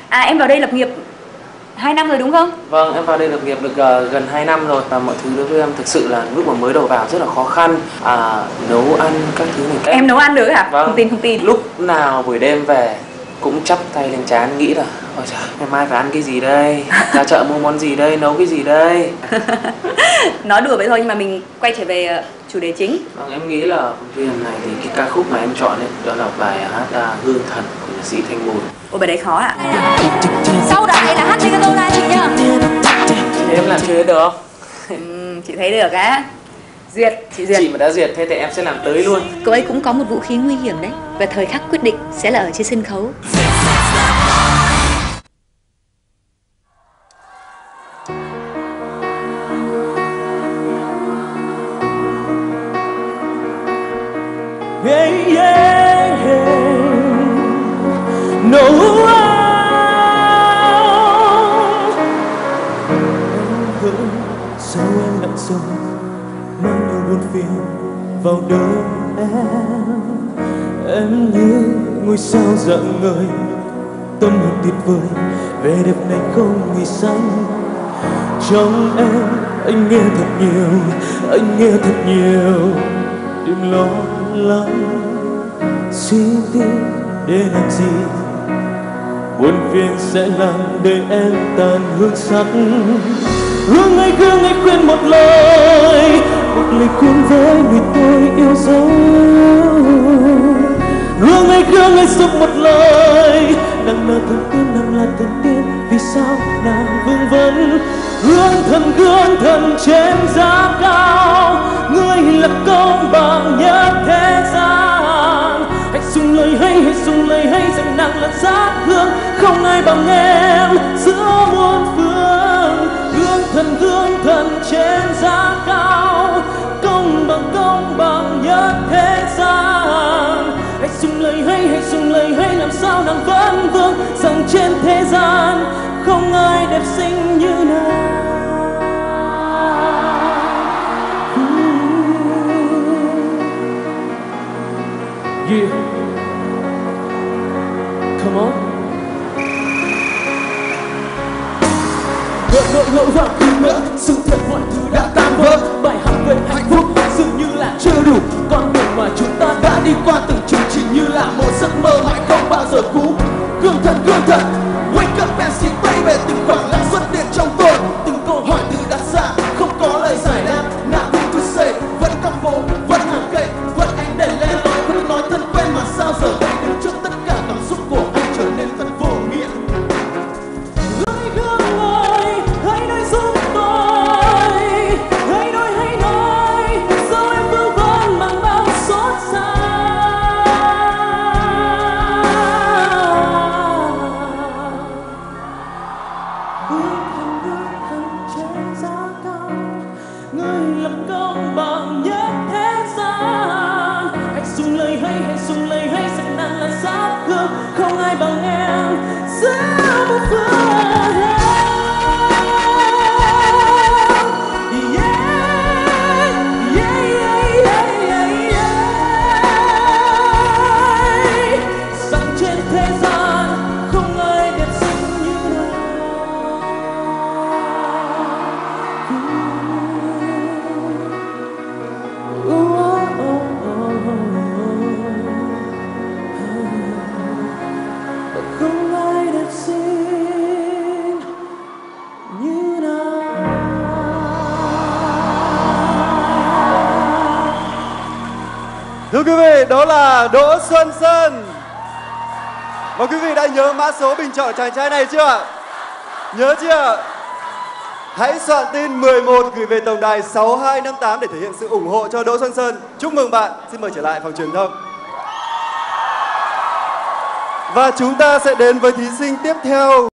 À, em vào đây lập nghiệp 2 năm rồi đúng không? Vâng, em vào đây lập nghiệp được gần 2 năm rồi. Và mọi thứ đối với em thực sự là lúc mà mới đầu vào rất là khó khăn. Nấu ăn các thứ này. Em nấu ăn được hả? Vâng. Không tin. Lúc nào buổi đêm về cũng chắp tay lên trán nghĩ là ôi trời, ngày mai phải ăn cái gì đây? Ra chợ mua món gì đây? Nấu cái gì đây? Nói đùa vậy thôi nhưng mà mình quay trở về chủ đề chính. Vâng, em nghĩ là vì lần này thì cái ca khúc mà em chọn ấy đó là bài hát Hương Thần của nhạc sĩ Thanh Mùi. Ồ, bài đấy khó ạ. Sau đại là hát lên cái câu này chị nhá. Em làm chưa được không? Chị thấy được á. Duyệt, chị duyệt. Chị mà đã duyệt thế thì em sẽ làm tới luôn. Cậu ấy cũng có một vũ khí nguy hiểm đấy. Và thời khắc quyết định sẽ là ở trên sân khấu. Hey, yeah, yeah. No sao em lặng sâu mang nhiều buồn phiền vào đời em như ngôi sao rạng ngời tâm hồn tuyệt vời vẻ đẹp này không người sánh trong em anh nghe thật nhiều anh nghe thật nhiều đừng lo lắng suy tính để làm gì buồn phiền sẽ làm đời em tàn hương sắc hương ấy khuyên một lời khuyên với người tôi yêu dấu hương ấy giúp một lời nàng là thần tiên nàng là thần tiên vì sao nàng vương vấn gương thần trên giá cao ngươi là công bằng nhất thế gian hãy dùng lời hay rằng nàng là giá hương không ai bằng em giữa muôn phương gương thần trên giá cao công bằng nhất thế gian hãy dùng lời hay làm sao nàng vẫn vương rằng trên thế gian không ai đẹp xinh như nàng. Yeah, come on. Ngỡ rằng khi nữa sự thật mọi thứ đã tan vỡ bài hát về hạnh phúc dường như là chưa đủ con đường mà chúng ta đã đi qua từng chừng chỉ như là một giấc mơ mãi không bao giờ cũ gương thần wake up and see baby từng khoảng lặng xuất hiện trong tôi từng câu hỏi tự đặt ra không có lời giải đáp nothing to say vẫn căm phố vẫn hàng cây vẫn ánh đèn le lói vẫn nói thân quen mà sao giờ đây đứng trước tất cả cảm xúc của anh trở nên thật vô nghĩa. Hãy nói giúp tôi hãy nói sao em vương vấn mang bao xót xa hương thần trên giá cao người làm công bằng nhất thế gian hãy dùng lời hay rằng nàng là giá hương không ai bằng em giữa một phương. Thưa quý vị, đó là Đỗ Xuân Sơn. Và quý vị đã nhớ mã số bình chọn chàng trai này chưa ạ? Nhớ chưa? Hãy soạn tin 11 gửi về tổng đài 6258 để thể hiện sự ủng hộ cho Đỗ Xuân Sơn. Chúc mừng bạn. Xin mời trở lại phòng truyền thông. Và chúng ta sẽ đến với thí sinh tiếp theo.